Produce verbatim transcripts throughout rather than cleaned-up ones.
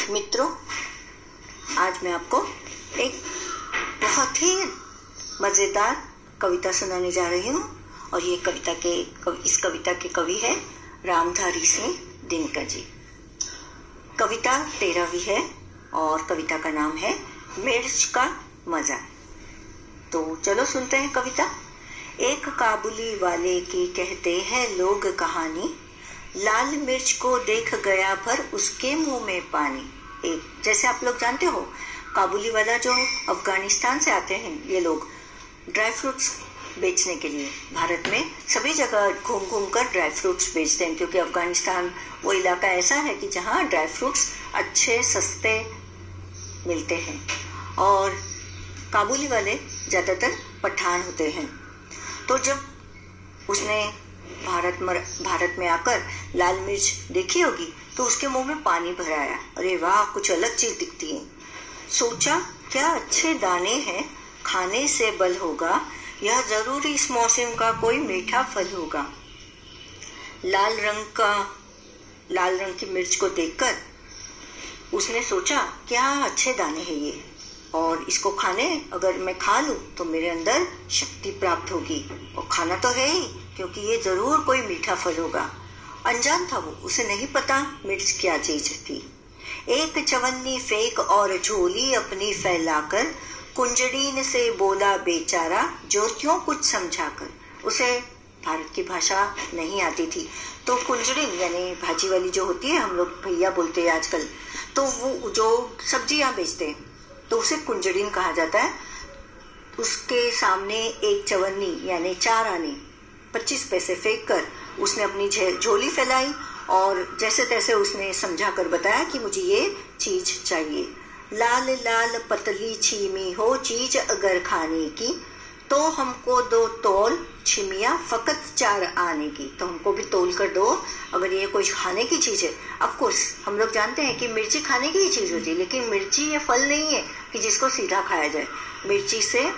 मित्रों, आज मैं आपको एक बहुत ही मज़ेदार कविता सुनाने जा रही हूँ और ये कविता के इस कविता के कवि है रामधारी सिंह दिनकर जी। कविता तेरहवीं है और कविता का नाम है मिर्च का मजा। तो चलो सुनते हैं कविता। एक काबुली वाले की कहते हैं लोग कहानी, लाल मिर्च को देख गया भर उसके मुंह में पानी। एक जैसे आप लोग जानते हो, काबुली वाला जो अफगानिस्तान से आते हैं, ये लोग ड्राई फ्रूट्स बेचने के लिए भारत में सभी जगह घूम घूम कर ड्राई फ्रूट्स बेचते हैं, क्योंकि अफगानिस्तान वो इलाका ऐसा है कि जहाँ ड्राई फ्रूट्स अच्छे सस्ते मिलते हैं और काबुली वाले ज़्यादातर पठान होते हैं। तो जब उसने भारत मर, भारत में आकर लाल मिर्च देखी होगी तो उसके मुंह में पानी भर आया। अरे वाह, कुछ अलग चीज दिखती है। सोचा क्या अच्छे दाने हैं, खाने से बल होगा, यह जरूर इस मौसम का कोई मीठा फल होगा। लाल रंग का लाल रंग की मिर्च को देखकर उसने सोचा क्या अच्छे दाने हैं ये, और इसको खाने अगर मैं खा लूं तो मेरे अंदर शक्ति प्राप्त होगी, और खाना तो है ही क्योंकि ये जरूर कोई मीठा फल होगा। अनजान था वो, उसे नहीं पता मिर्च क्या चीज थी। एक चवन्नी फेंक और झोली अपनी फैलाकर कुंजड़ीन से बोला बेचारा ज्योतियों कुछ समझाकर। उसे भारत की भाषा नहीं आती थी, तो कुंजड़ीन यानी भाजी वाली जो होती है, हम लोग भैया बोलते हैं आजकल, तो वो जो सब्जियां बेचते हैं तो उसे कुंजड़ीन कहा जाता है। उसके सामने एक चवन्नी यानी चार आने पच्चीस पैसे फेंक कर उसने अपनी झोली फैलाई और जैसे तैसे उसने समझा कर बताया कि मुझे ये चीज चाहिए। लाल लाल पतली छीमी हो चीज अगर खाने की, तो हमको दो तोल छिमिया फकत चार आने की। तो हमको भी तोल कर दो अगर ये कोई खाने की चीज है। ऑफ कोर्स हम लोग जानते हैं कि मिर्ची खाने की ही चीज होती है, लेकिन मिर्ची ये फल नहीं है कि जिसको सीधा खाया जाए। मिर्ची से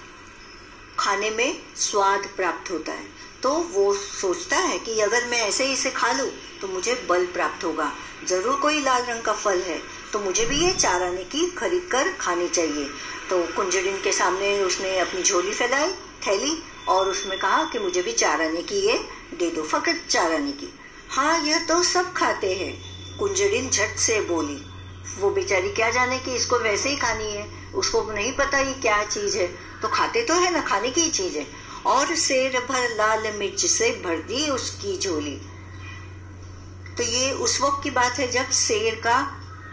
खाने में स्वाद प्राप्त होता है, तो वो सोचता है कि अगर मैं ऐसे ही इसे खा लूं तो मुझे बल प्राप्त होगा, जरूर कोई लाल रंग का फल है, तो मुझे भी ये चार आने की खरीद कर खानी चाहिए। तो कुंजड़िन के सामने उसने अपनी झोली फैलाई, थैली, और उसमें कहा कि मुझे भी चार आने की ये दे दो, फकत चार आने की। हाँ, यह तो सब खाते हैं, कुंजड़िन झट से बोली। वो बेचारी क्या जाने कि इसको वैसे ही खानी है, उसको नहीं पता ये क्या चीज है, तो खाते तो है ना, खाने की ही चीज है। और शेर भर लाल मिर्च से भर दी उसकी झोली। तो ये उस वक्त की बात है जब शेर का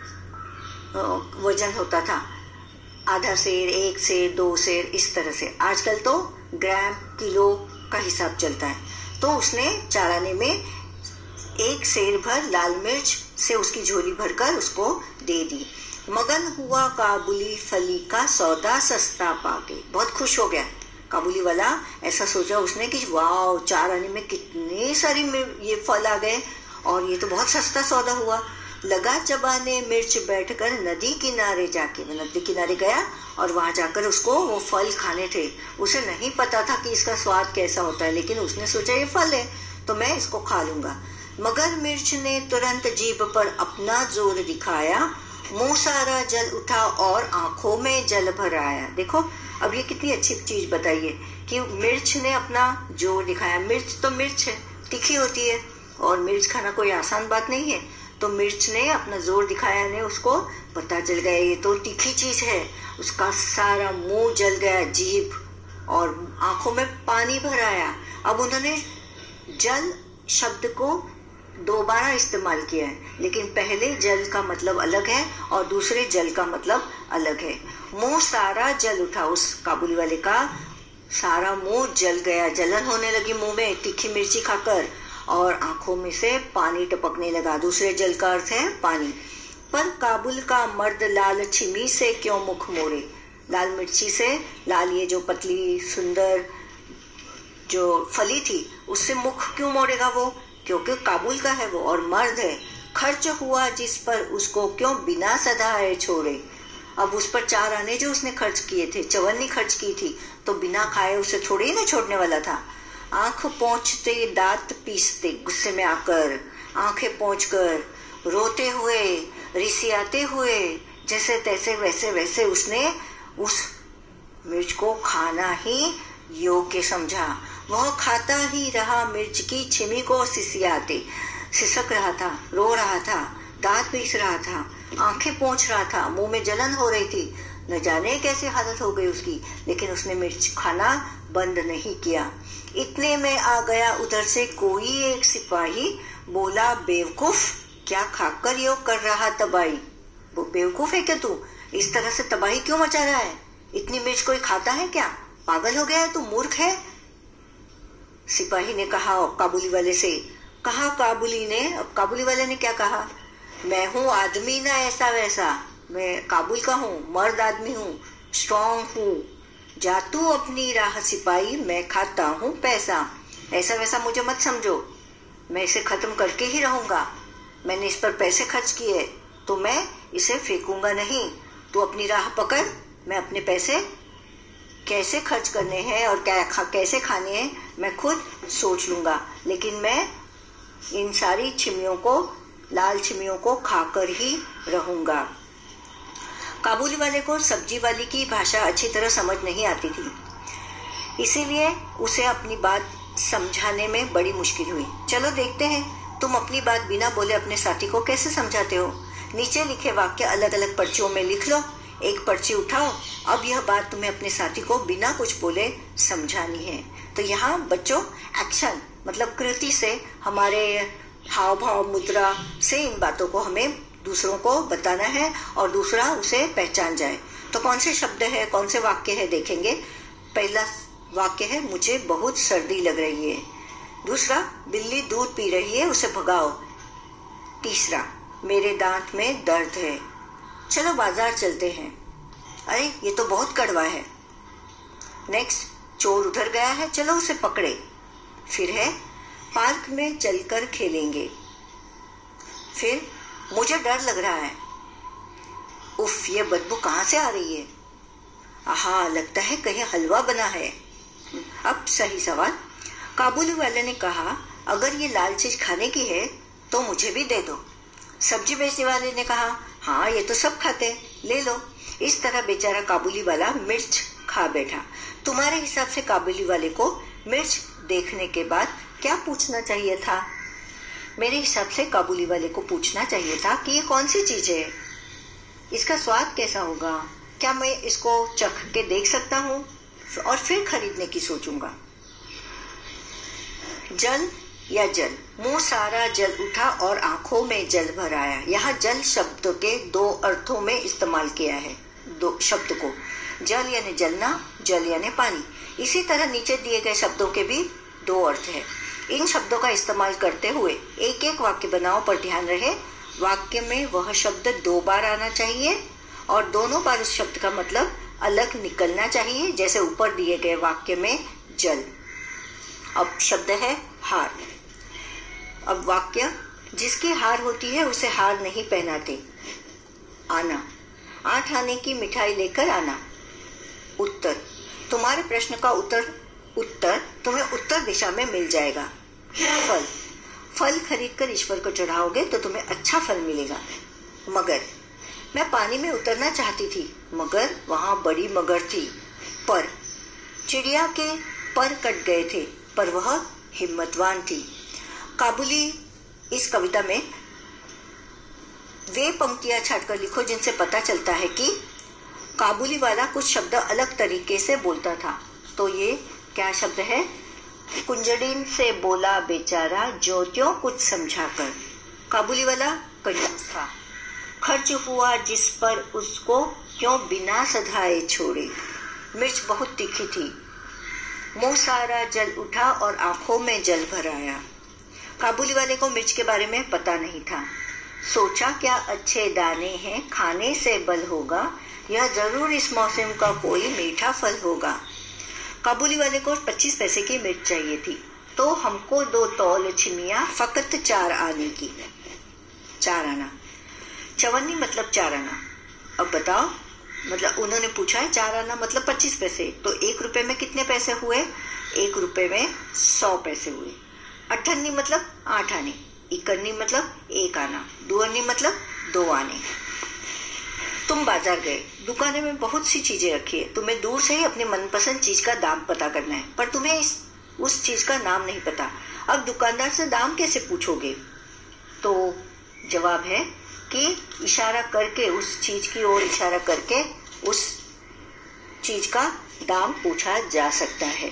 वजन होता था, आधा शेर, एक शेर, दो शेर, इस तरह से। आजकल तो ग्राम किलो का हिसाब चलता है। तो उसने चार आने में एक शेर भर लाल मिर्च से उसकी झोली भरकर उसको दे दी। मगन हुआ काबुली फली का सौदा सस्ता पाके। बहुत खुश हो गया काबुली वाला, ऐसा सोचा उसने कि वाह, चार आने में कितने सारी ये फल आ गए और ये तो बहुत सस्ता सौदा हुआ। लगा चबाने मिर्च बैठकर नदी किनारे जाके। वो नदी किनारे गया और वहां जाकर उसको वो फल खाने थे। उसे नहीं पता था कि इसका स्वाद कैसा होता है, लेकिन उसने सोचा ये फल है तो मैं इसको खा लूंगा। मगर मिर्च ने तुरंत जीभ पर अपना जोर दिखाया, मुंह सारा जल उठा और आंखों में जल भर आया। देखो अब ये कितनी अच्छी चीज बताइए कि मिर्च ने अपना जोर दिखाया। मिर्च तो मिर्च है, तीखी होती है, और मिर्च खाना कोई आसान बात नहीं है। तो मिर्च ने अपना जोर दिखाया, ने उसको पता चल गया ये तो तीखी चीज है। उसका सारा मुंह जल गया, जीभ और आंखों में पानी भर आया। अब उन्होंने जल शब्द को दोबारा इस्तेमाल किया है, लेकिन पहले जल का मतलब अलग है और दूसरे जल का मतलब अलग है। मुंह सारा जल उठा, उस काबुली वाले का सारा मुंह जल गया, जलन होने लगी मुंह में तीखी मिर्ची खाकर, और आंखों में से पानी टपकने लगा। दूसरे जल का अर्थ है पानी। पर काबुल का मर्द लाल छिमी से क्यों मुख मोड़े। लाल मिर्ची से, लाल ये जो पतली सुंदर जो फली थी, उससे मुख क्यों मोड़ेगा वो, क्योंकि काबुल का है वो और मर्द है। खर्च हुआ जिस पर उसको क्यों बिना सदाए छोड़े। अब उस पर चार आने जो उसने खर्च किए थे, चवन्नी खर्च की थी, तो बिना खाए उसे थोड़े ही ना छोड़ने वाला था। आंख पहुंचते दांत पीसते, गुस्से में आकर आंखें पहुंचकर रोते हुए रिसियाते हुए जैसे तैसे वैसे वैसे उसने उस मिर्च को खाना ही योग्य समझा। वह खाता ही रहा, मिर्च की छिमी को सिसियाते, सिसक रहा था, रो रहा था, दांत पीस रहा था, आंखें पोंछ रहा था, मुंह में जलन हो रही थी। न जाने कैसी हालत हो गई उसकी, लेकिन उसने मिर्च खाना बंद नहीं किया। इतने में आ गया उधर से कोई एक सिपाही, बोला, बेवकूफ, क्या खाकर यो कर रहा तबाही? वो बेवकूफ है क्या तू? इस तरह से तबाही क्यों मचा रहा है? इतनी मिर्च कोई खाता है क्या? पागल हो गया है तू? मूर्ख है? सिपाही ने कहा काबुली वाले से। कहा काबुली ने। अब काबुली वाले ने क्या कहा? मैं हूँ आदमी ना ऐसा वैसा, मैं काबुल का हूँ, मर्द आदमी हूँ, स्ट्रॉन्ग हूँ। जा तू अपनी राह सिपाही, मैं खाता हूँ पैसा। ऐसा वैसा मुझे मत समझो, मैं इसे खत्म करके ही रहूंगा। मैंने इस पर पैसे खर्च किए तो मैं इसे फेंकूंगा नहीं। तू अपनी राह पकड़, मैं अपने पैसे कैसे खर्च करने हैं और क्या खा, कैसे खाने हैं मैं खुद सोच लूंगा, लेकिन मैं इन सारी छिमियों को, लाल छिमियों को खाकर ही रहूंगा। काबुली वाले को सब्जी वाली की भाषा अच्छी तरह समझ नहीं आती थी, इसीलिए उसे अपनी बात समझाने में बड़ी मुश्किल हुई। चलो देखते हैं तुम अपनी बात बिना बोले अपने साथी को कैसे समझाते हो। नीचे लिखे वाक्य अलग अलग पर्चियों में लिख लो। एक पर्ची उठाओ। अब यह बात तुम्हें अपने साथी को बिना कुछ बोले समझानी है। तो यहाँ बच्चों एक्शन मतलब कृति से, हमारे हाव भाव मुद्रा से इन बातों को हमें दूसरों को बताना है और दूसरा उसे पहचान जाए। तो कौन से शब्द है, कौन से वाक्य है देखेंगे। पहला वाक्य है, मुझे बहुत सर्दी लग रही है। दूसरा, बिल्ली दूध पी रही है, उसे भगाओ। तीसरा, मेरे दांत में दर्द है, चलो बाजार चलते हैं। अरे ये तो बहुत कड़वा है। नेक्स्ट, चोर उधर गया है, चलो उसे पकड़े। फिर है, पार्क में चलकर खेलेंगे। फिर, मुझे डर लग रहा है। उफ, ये बदबू कहाँ से आ रही है? आहा, लगता है कहीं हलवा बना है। अब सही सवाल। काबुली वाले ने कहा, अगर ये लाल चीज खाने की है तो मुझे भी दे दो। सब्जी बेचने वाले ने कहा, हाँ ये तो सब खाते हैं, ले लो। इस तरह बेचारा काबुली वाला मिर्च खा बैठा। तुम्हारे हिसाब से काबुली वाले को मिर्च देखने के बाद क्या पूछना चाहिए था? मेरे हिसाब से काबुली वाले को पूछना चाहिए था कि ये कौन सी चीज है, इसका स्वाद कैसा होगा, क्या मैं इसको चख के देख सकता हूँ, और फिर खरीदने की सोचूंगा। जल या जल, मुंह सारा जल उठा और आंखों में जल भर आया। यहाँ जल शब्द के दो अर्थों में इस्तेमाल किया है, दो शब्द को, जल यानी जलना, जल यानी पानी। इसी तरह नीचे दिए गए शब्दों के भी दो अर्थ है। इन शब्दों का इस्तेमाल करते हुए एक एक वाक्य बनाओ, पर ध्यान रहे वाक्य में वह शब्द दो बार आना चाहिए और दोनों बार उस शब्द का मतलब अलग निकलना चाहिए, जैसे ऊपर दिए गए वाक्य में जल। अब शब्द है हार। अब वाक्य, जिसकी हार होती है उसे हार नहीं पहनाते। आना, आठ आने की मिठाई लेकर आना। उत्तर, तुम्हारे प्रश्न का उत्तर उत्तर तुम्हें उत्तर दिशा में मिल जाएगा। फल, फल खरीदकर ईश्वर को चढ़ाओगे तो तुम्हें अच्छा फल मिलेगा। मगर, मैं पानी में उतरना चाहती थी मगर वहां बड़ी मगर थी। पर, चिड़िया के पर कट गए थे पर वह हिम्मतवान थी। काबुली इस कविता में वे पंक्तियां छाटकर लिखो जिनसे पता चलता है कि काबुली वाला कुछ शब्द अलग तरीके से बोलता था। तो ये क्या शब्द है? कुंजड़ीन से बोला बेचारा जो त्यों कुछ समझा कर। काबुली वाला कंजूस था, खर्च हुआ जिस पर उसको क्यों बिना सधाए छोड़े। मिर्च बहुत तीखी थी, मुंह सारा जल उठा और आंखों में जल भर आया। काबुली वाले को मिर्च के बारे में पता नहीं था। सोचा क्या अच्छे दाने हैं, खाने से बल होगा, यह जरूर इस मौसम का कोई मीठा फल होगा। काबुली वाले को पच्चीस पैसे की मिर्च चाहिए थी, तो हमको दो तौल छिमिया फकत चार आने की। चार आना, चवन्नी मतलब चार आना। अब बताओ, मतलब उन्होंने पूछा है चार आना मतलब पच्चीस पैसे, तो एक रुपए में कितने पैसे हुए? एक रुपए में सौ पैसे हुए। अठन्नी मतलब आठ आने, इकन्नी मतलब एक आना, दुअन्नी मतलब दो आने। तुम बाजार गए, दुकान में बहुत सी चीजें रखी है, तुम्हें दूर से ही अपनी मनपसंद चीज का दाम पता करना है, पर तुम्हें इस उस चीज का नाम नहीं पता। अब दुकानदार से दाम कैसे पूछोगे? तो जवाब है कि इशारा करके, उस चीज की ओर इशारा करके उस चीज का दाम पूछा जा सकता है।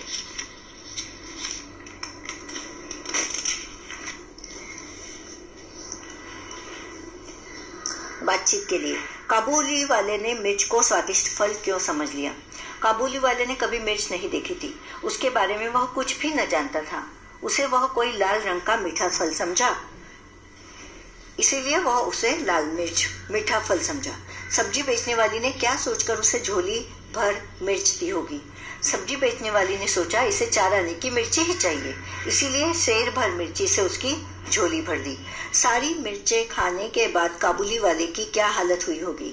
बातचीत के लिए, काबुली वाले ने मिर्च को स्वादिष्ट फल क्यों समझ लिया? काबुली वाले ने कभी मिर्च नहीं देखी थी, उसके बारे में वह कुछ भी न जानता था। उसे वह कोई लाल रंग का मीठा फल समझा, इसीलिए वह उसे लाल मिर्च मीठा फल समझा। सब्जी बेचने वाली ने क्या सोचकर उसे झोली भर मिर्च दी होगी? सब्जी बेचने वाली ने सोचा इसे चार आने की मिर्ची ही चाहिए, इसीलिए शेर भर मिर्ची से उसकी झोली भर दी। सारी मिर्चें खाने के बाद काबुली वाले की क्या हालत हुई होगी?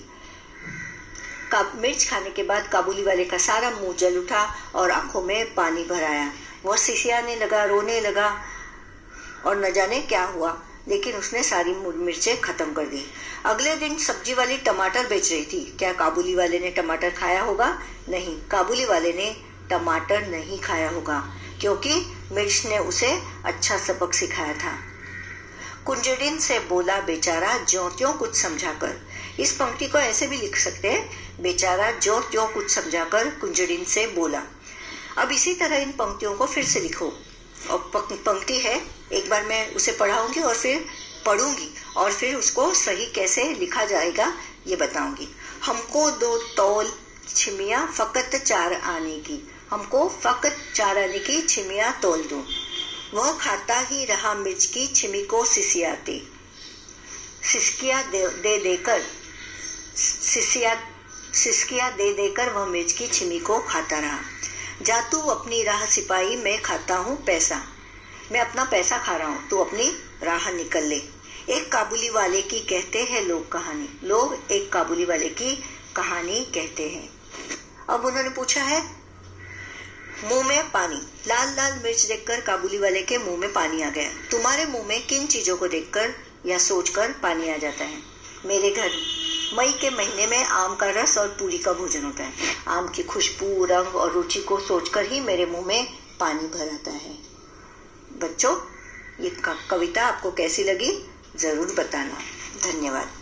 मिर्च खाने के बाद काबुली वाले का सारा मुंह जल उठा और आंखों में पानी भर आया। वह सिसियाने लगा, रोने लगा और न जाने क्या हुआ, लेकिन उसने सारी मिर्चें खत्म कर दी। अगले दिन सब्जी वाली टमाटर बेच रही थी। क्या काबुली वाले ने टमाटर खाया होगा? नहीं, काबुली वाले ने टमाटर नहीं खाया होगा, क्योंकि मिर्च ने उसे अच्छा सबक सिखाया था। कुंजड़िन से बोला बेचारा ज्यों त्यों कुछ समझाकर। इस पंक्ति को ऐसे भी लिख सकते हैं, बेचारा ज्यों त्यों कुछ समझाकर कुंजड़िन से बोला। अब इसी तरह इन पंक्तियों को फिर से लिखो। और पंक्ति है, एक बार मैं उसे पढ़ाऊंगी और फिर पढ़ूंगी और फिर उसको सही कैसे लिखा जाएगा ये बताऊंगी। हमको दो तौल छिमिया फकत चार आने की, हमको फकत चार आने की छिमिया तौल दो। वह खाता ही रहा मिर्च की छिमी को सिसियाते, सिसकिया दे, दे देकर सिसिया सिसकिया दे देकर वह मिर्च की छिमी को खाता रहा। जा तू अपनी राह सिपाही, मैं खाता हूँ पैसा, मैं अपना पैसा खा रहा हूँ, तू अपनी राह निकल ले। एक काबुली वाले की कहते हैं लोग कहानी, लोग एक काबुली वाले की कहानी कहते हैं। अब उन्होंने पूछा है, मुंह में पानी, लाल लाल मिर्च देखकर काबुली वाले के मुंह में पानी आ गया। तुम्हारे मुंह में किन चीजों को देखकर या सोचकर पानी आ जाता है? मेरे घर मई के महीने में आम का रस और पूरी का भोजन होता है। आम की खुशबू, रंग और रुचि को सोचकर ही मेरे मुंह में पानी भर आता है। बच्चों, ये कविता आपको कैसी लगी जरूर बताना। धन्यवाद।